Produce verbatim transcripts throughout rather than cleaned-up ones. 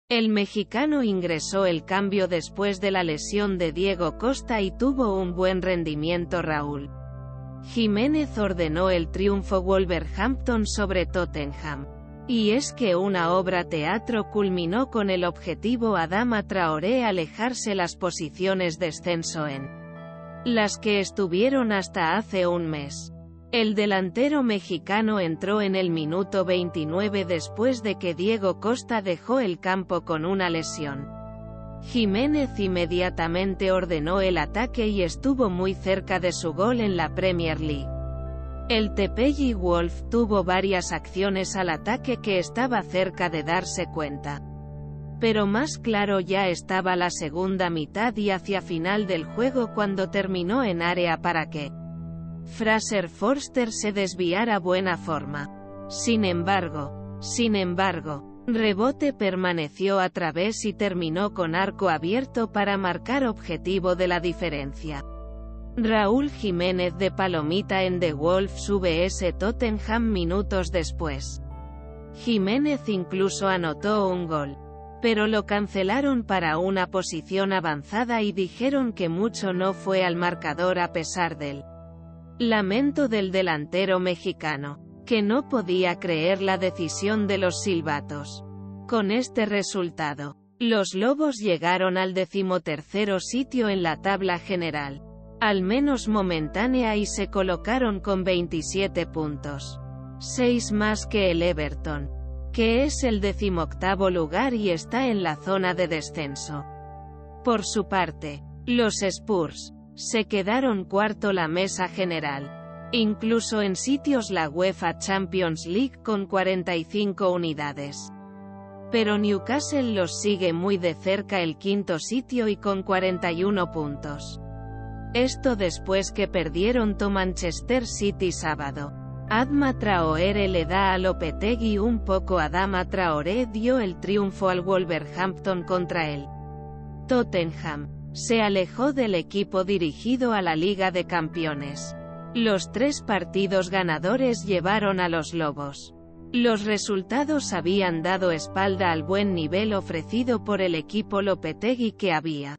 El mexicano ingresó el cambio después de la lesión de Diego Costa y tuvo un buen rendimiento. Raúl Jiménez ordenó el triunfo Wolverhampton sobre Tottenham. Y es que una obra teatro culminó con el objetivo Adama Traoré alejarse las posiciones descenso en las que estuvieron hasta hace un mes. El delantero mexicano entró en el minuto veintinueve después de que Diego Costa dejó el campo con una lesión. Jiménez inmediatamente ordenó el ataque y estuvo muy cerca de su gol en la Premier League. El Tepelli Wolf tuvo varias acciones al ataque que estaba cerca de darse cuenta. Pero más claro ya estaba la segunda mitad y hacia final del juego cuando terminó en área para que Fraser Forster se desviara buena forma. Sin embargo, sin embargo, rebote permaneció a través y terminó con arco abierto para marcar objetivo de la diferencia. Raúl Jiménez de palomita en The Wolves vs Tottenham minutos después. Jiménez incluso anotó un gol, pero lo cancelaron para una posición avanzada y dijeron que mucho no fue al marcador a pesar del lamento del delantero mexicano, que no podía creer la decisión de los silbatos. Con este resultado, los Lobos llegaron al decimotercero sitio en la tabla general, al menos momentánea, y se colocaron con veintisiete puntos, seis más que el Everton, que es el decimoctavo lugar y está en la zona de descenso. Por su parte, los Spurs se quedaron cuarto la mesa general, incluso en sitios la UEFA Champions League con cuarenta y cinco unidades. Pero Newcastle los sigue muy de cerca el quinto sitio y con cuarenta y uno puntos. Esto después que perdieron to Manchester City sábado. Adama Traoré le da a Lopetegui un poco. Adama Traoré dio el triunfo al Wolverhampton contra el Tottenham. Se alejó del equipo dirigido a la Liga de Campeones. Los tres partidos ganadores llevaron a los Lobos. Los resultados habían dado espalda al buen nivel ofrecido por el equipo Lopetegui, que había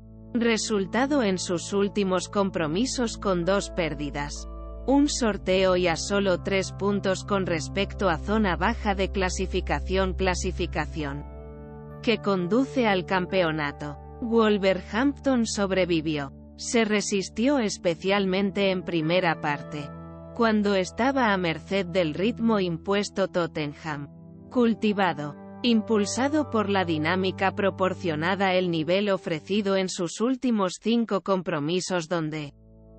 resultado en sus últimos compromisos con dos pérdidas, un sorteo y a solo tres puntos con respecto a zona baja de clasificación clasificación que conduce al campeonato. Wolverhampton sobrevivió. Se resistió especialmente en primera parte, cuando estaba a merced del ritmo impuesto Tottenham. Cultivado, impulsado por la dinámica proporcionada el nivel ofrecido en sus últimos cinco compromisos, donde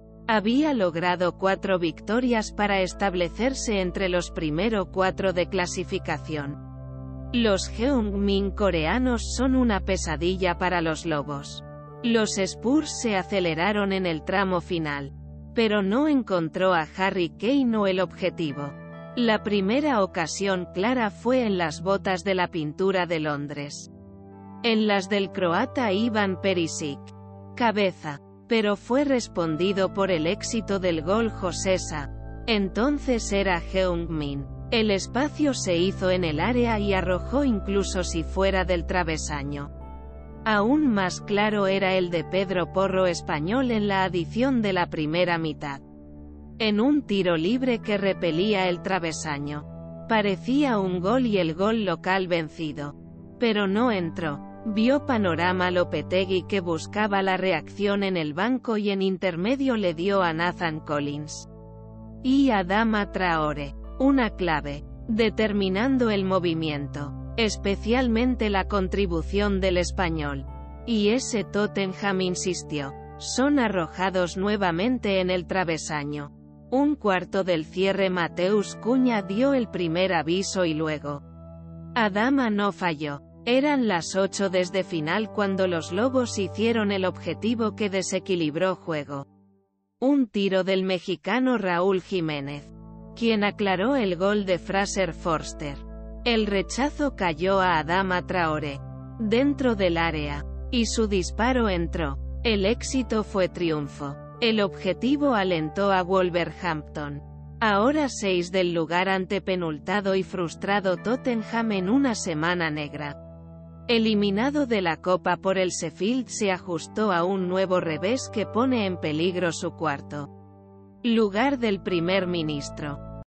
había logrado cuatro victorias para establecerse entre los primeros cuatro de clasificación. Los Heung-min coreanos son una pesadilla para los Lobos. Los Spurs se aceleraron en el tramo final, pero no encontró a Harry Kane o el objetivo. La primera ocasión clara fue en las botas de la pintura de Londres. En las del croata Ivan Perisic. Cabeza. Pero fue respondido por el éxito del gol Josesa. Entonces era Heung-min. El espacio se hizo en el área y arrojó incluso si fuera del travesaño. Aún más claro era el de Pedro Porro español en la adición de la primera mitad. En un tiro libre que repelía el travesaño. Parecía un gol y el gol local vencido. Pero no entró. Vio panorama Lopetegui, que buscaba la reacción en el banco, y en intermedio le dio a Nathan Collins y a Adama Traoré una clave, determinando el movimiento, especialmente la contribución del español. Y ese Tottenham insistió. Son arrojados nuevamente en el travesaño. Un cuarto del cierre. Mateus Cunha dio el primer aviso y luego Adama no falló. Eran las ocho desde final cuando los Lobos hicieron el objetivo que desequilibró juego. Un tiro del mexicano Raúl Jiménez, quien aclaró el gol de Fraser Forster. El rechazo cayó a Adama Traoré, dentro del área, y su disparo entró. El éxito fue triunfo. El objetivo alentó a Wolverhampton. Ahora seis del lugar antepenultado y frustrado Tottenham en una semana negra. Eliminado de la Copa por el Sheffield, se ajustó a un nuevo revés que pone en peligro su cuarto lugar del primer ministro.